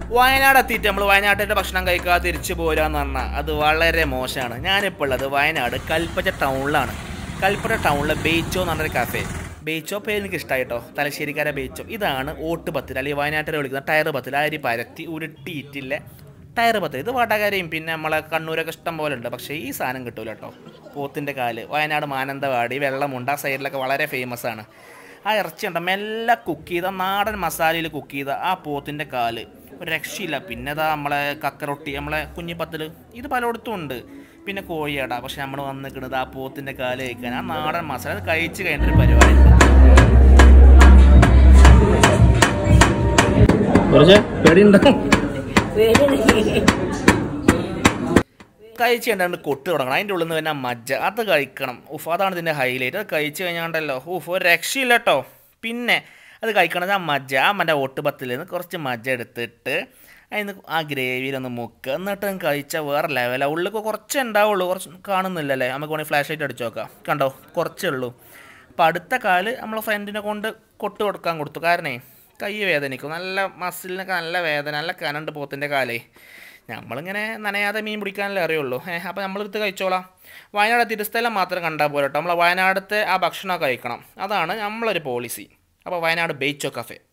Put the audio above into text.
വയനാട് എത്തിയിട്ട് നമ്മൾ വയനാട്ടിൻ്റെ ഭക്ഷണം കഴിക്കാതെ തിരിച്ചു പോരാന്ന് പറഞ്ഞാൽ അത് വളരെ മോശമാണ്. ഞാനിപ്പോൾ ഉള്ളത് വയനാട് കൽപ്പറ്റ ടൗണിലാണ്. കൽപ്പറ്റ ടൗണിലെ ബേച്ചോ എന്ന് പറഞ്ഞൊരു കഫേ. ബേച്ചോ പേര് എനിക്ക് ഇഷ്ടമായിട്ടോ, തലശ്ശേരിക്കാരെ ബേച്ചോ. ഇതാണ് ഓട്ടുപത്തിൽ, അല്ലെങ്കിൽ വയനാട്ടിൽ വിളിക്കുന്ന ടയർ പത്തിൽ, അരി പരത്തി ഉരുട്ടിയിട്ടില്ല ടയർ പത്തിൽ. ഇത് വാടകരയും പിന്നെ നമ്മളെ കണ്ണൂരൊക്കെ ഇഷ്ടം പോലെ ഉണ്ട്. പക്ഷേ ഈ സാധനം കിട്ടൂല കേട്ടോ. പോത്തിൻ്റെ കാല് വയനാട് മാനന്തവാടി വെള്ളമുണ്ട് ആ സൈഡിലൊക്കെ വളരെ ഫേമസ് ആണ്. ആ ഇറച്ചി ഉണ്ട് മെല്ലെ കുക്ക് ചെയ്ത നാടൻ മസാലയിൽ കുക്ക് ചെയ്ത ആ പോത്തിൻ്റെ കാല് ഒരു രക്ഷയില്ല. പിന്നെ അതാ നമ്മളെ കക്കറൊട്ടി, നമ്മളെ കുഞ്ഞിപ്പത്തിൽ, ഇത് പലയിടത്തും ഉണ്ട്. പിന്നെ കോഴിയട. പക്ഷെ നമ്മൾ വന്നിക്കുന്നത് ആ പോത്തിൻ്റെ കാല് കഴിക്കാൻ, ആ നാടൻ മസാല അത് കഴിച്ച് കഴിഞ്ഞൊരു പരിപാടി കഴിച്ച് കഴിഞ്ഞാൽ കൊട്ട് തുടങ്ങണം. അതിൻ്റെ ഉള്ളിൽ നിന്ന് തന്നെ മജ്ജ അത് കഴിക്കണം. അതാണ് ഇതിൻ്റെ ഹൈലൈറ്റ്. അത് കഴിച്ച് കഴിഞ്ഞാണ്ടല്ലോ ഒരു രക്ഷയില്ല കേട്ടോ. പിന്നെ അത് കഴിക്കണത് ആ മജ്ജ, ആ മറ്റേ ഓട്ടുപത്തിൽ നിന്ന് കുറച്ച് മജ്ജ എടുത്തിട്ട് അതിന് ആ ഗ്രേവിയിലൊന്ന് മുക്കുക. എന്നിട്ട് കഴിച്ചാൽ വേറെ ലെവലാണ്. ഉള്ളിൽ കുറച്ചേ ഉണ്ടാവുള്ളൂ, കുറച്ച് കാണുന്നില്ലല്ലേ. നമുക്ക് വേണമെങ്കിൽ ഫ്ലാഷ് ലൈറ്റ് അടിച്ച് നോക്കാം. കണ്ടോ, കുറച്ചേ ഉള്ളൂ. അപ്പോൾ അടുത്ത കാല് നമ്മളെ ഫ്രണ്ടിനെ കൊണ്ട് കൊട്ട് കൊടുക്കാൻ കൊടുത്തു. കാരണേ കൈ വേദനിക്കും, നല്ല മസിലിനൊക്കെ നല്ല വേദന, നല്ല കനണ്ട് പോത്തിൻ്റെ കാലേ. നമ്മളിങ്ങനെ നനയാതെ മീൻ പിടിക്കാനല്ലേ അറിയുള്ളൂ. അപ്പോൾ നമ്മളെടുത്ത് കഴിച്ചോളാം. വയനാട് തിരുസ്ഥലം മാത്രം കണ്ടാൽ പോലെ കേട്ടോ. നമ്മൾ വയനാടത്തെ ആ ഭക്ഷണം കഴിക്കണം, അതാണ് നമ്മളൊരു പോളിസി. അപ്പോൾ വയനാട് ബേച്ചോ കഫേ.